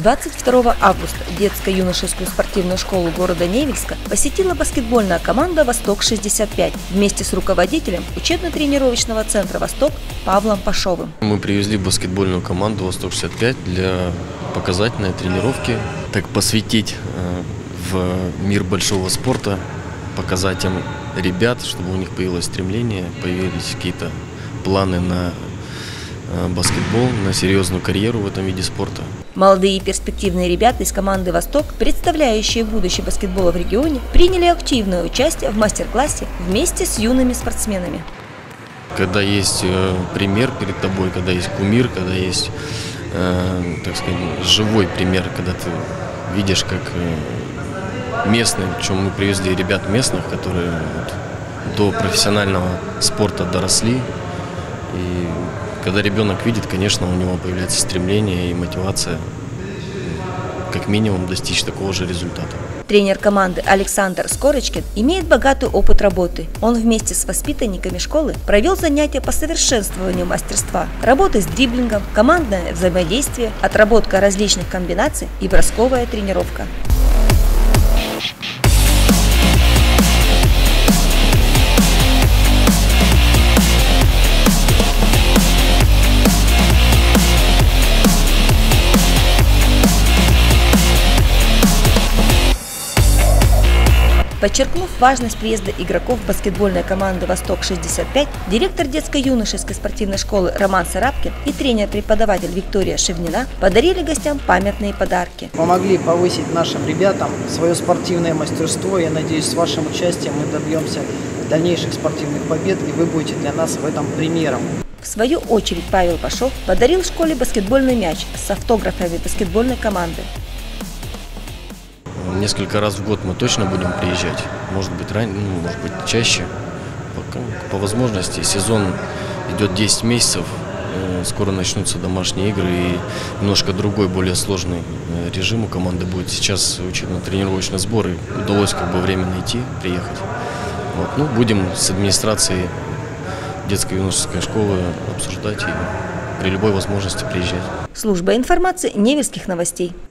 22 августа детско-юношескую спортивную школу города Невельска посетила баскетбольная команда «Восток-65» вместе с руководителем учебно-тренировочного центра «Восток» Павлом Пашовым. Мы привезли баскетбольную команду «Восток-65» для показательной тренировки, так посвятить в мир большого спорта, показать им ребят, чтобы у них появилось стремление, появились какие-то планы на баскетбол, на серьезную карьеру в этом виде спорта. Молодые и перспективные ребята из команды «Восток», представляющие будущее баскетбола в регионе, приняли активное участие в мастер-классе вместе с юными спортсменами. Когда есть пример перед тобой, когда есть кумир, когда есть, так сказать, живой пример, когда ты видишь, как местные, причем мы привезли ребят местных, которые до профессионального спорта доросли. И когда ребенок видит, конечно, у него появляется стремление и мотивация как минимум достичь такого же результата. Тренер команды Александр Скорочкин имеет богатый опыт работы. Он вместе с воспитанниками школы провел занятия по совершенствованию мастерства, работы с дриблингом, командное взаимодействие, отработка различных комбинаций и бросковая тренировка. Подчеркнув важность приезда игроков баскетбольной команды «Восток-65», директор детско-юношеской спортивной школы Роман Сарабкин и тренер-преподаватель Виктория Шевнина подарили гостям памятные подарки. Помогли повысить нашим ребятам свое спортивное мастерство. Я надеюсь, с вашим участием мы добьемся дальнейших спортивных побед, и вы будете для нас в этом примером. В свою очередь Павел Пашов подарил школе баскетбольный мяч с автографами баскетбольной команды. Несколько раз в год мы точно будем приезжать, может быть ранее, может быть чаще. По возможности сезон идет 10 месяцев, скоро начнутся домашние игры и немножко другой, более сложный режим у команды будет. Сейчас учебно-тренировочные сборы, удалось время найти, приехать. Будем с администрацией детско-юношеской школы обсуждать и при любой возможности приезжать. Служба информации Невельских новостей.